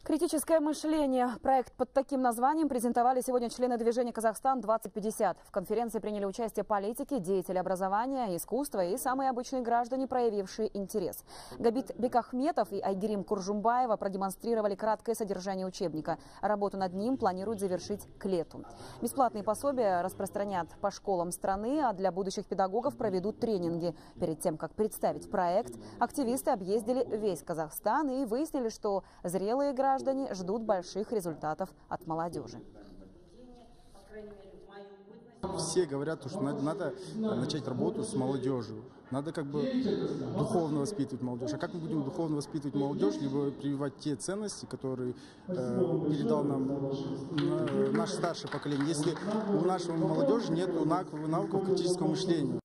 Критическое мышление. Проект под таким названием презентовали сегодня члены движения «Казахстан-2050». В конференции приняли участие политики, деятели образования, искусства и самые обычные граждане, проявившие интерес. Габит Бекахметов и Айгерим Куржумбаева продемонстрировали краткое содержание учебника. Работу над ним планируют завершить к лету. Бесплатные пособия распространят по школам страны, а для будущих педагогов проведут тренинги. Перед тем, как представить проект, активисты объездили весь Казахстан и выяснили, что зрелые граждане ждут больших результатов от молодежи. Все говорят, что надо начать работу с молодежью. Надо духовно воспитывать молодежь. А как мы будем духовно воспитывать молодежь, либо прививать те ценности, которые передал нам наше старшее поколение, если у нашей молодежи нет навыков критического мышления?